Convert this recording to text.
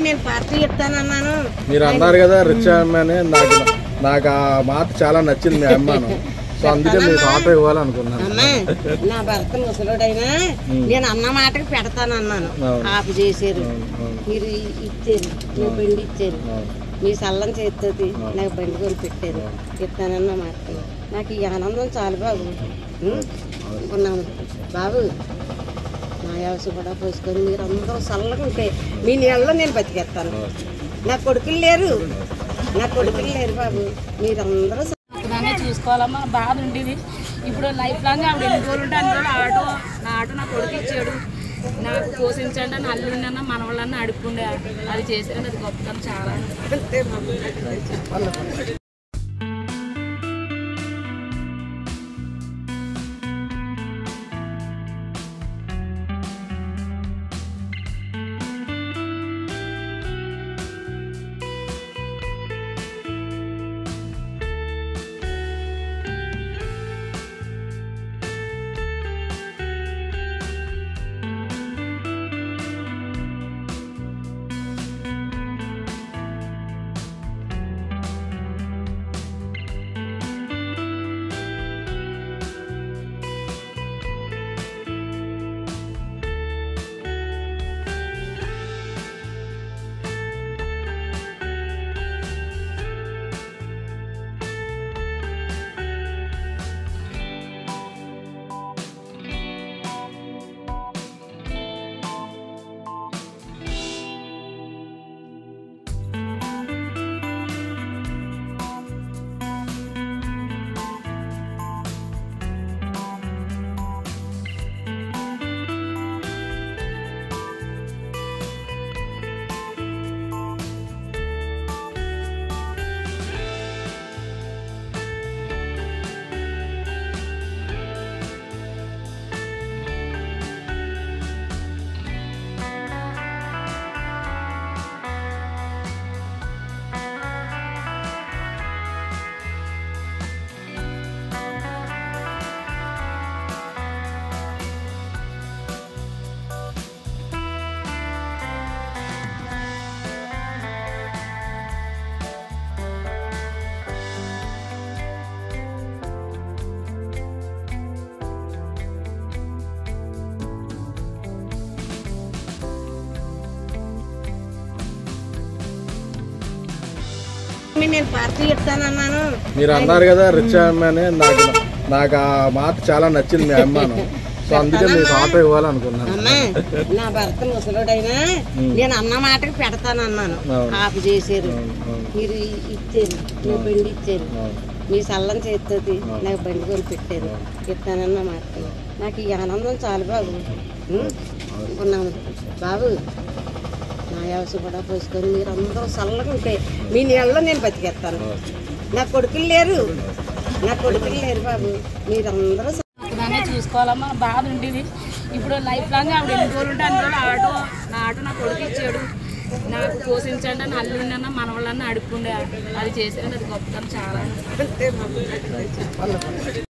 నేను పార్టీ చెప్తానన్నాను. మీరు అన్నారు కదా రిచ్ అమ్మాయి, నాకు ఆ మాట చాలా నచ్చింది మీ అమ్మాను. సో అందుకే మీకు ఆటో ఇవ్వాలనుకున్నాను. అమ్మా నా భర్త ముసలుడైనా నేను అన్న మాటకి పెడతానన్నాను. ఆపు చేశారు, మీరు ఇచ్చారు, మీ బండి ఇచ్చారు, మీ సల్లం చేస్తుంది నాకు బండి కొని పెట్టారు. చెప్తానన్న మాట నాకు ఈ ఆనందం చాలు బాబు. అనుకున్నాను బాబు, నా వ్యవసాయ కూడా పోసుకొని మీరు అందరూ చల్లగా ఉంటే మీ నీళ్ళలో నేను బతికేస్తాను. నా కొడుకులు లేరు బాబు, మీరందరూ చూసుకోవాలమ్మా. బాధ ఉండేది. ఇప్పుడు లైఫ్ లాంగ్ ఆవిడ ఎన్ని రోజులు ఉంటే అన్ని రోజులు నా ఆటో నా కొడుకు ఇచ్చాడు. నాకు పోషించండి అని అల్లుండన్నా మనవాళ్ళన్నా అడుక్కుండే. అది చేసేది అది గొప్పతనం చాలా. నేను పార్టీ చెప్తానన్నాను. మీరు అన్నారు కదా రిచ్ అమ్మాయి, నాకు ఆ మాట చాలా నచ్చింది మీ అమ్మాను. సో అందుకే మీకు ఆటో ఇవ్వాలనుకున్నాను. అమ్మా నా భర్త ముసలుడైనా నేను అన్న మాటకి పెడతానన్నాను. ఆపు చేశారు, మీరు ఇచ్చారు, మీ బండి ఇచ్చారు, మీ సల్లం చేస్తుంది నాకు బండి కొని పెట్టారు. చెప్తానన్న మాట నాకు ఈ ఆనందం చాలు బాబు. అనుకున్నాను బాబు, నా వ్యవసాయ కూడా పోసుకొని మీరు అందరూ చల్లగా ఉంటే మీ నీళ్ళలో నేను బతికేస్తాను. నా కొడుకులు లేరు బాబు, మీరందరూ చూసుకోవాలమ్మా. బాధ ఉండేది. ఇప్పుడు లైఫ్ లాంగ్ ఆవిడ ఎన్ని రోజులు ఉంటే అన్ని రోజులు నా ఆటో నా కొడుకు ఇచ్చాడు. నాకు పోషించండి అని అల్లుండన్నా మనవాళ్ళన్నా అడుక్కుండే. అది చేసేది అది గొప్పతనం చాలా.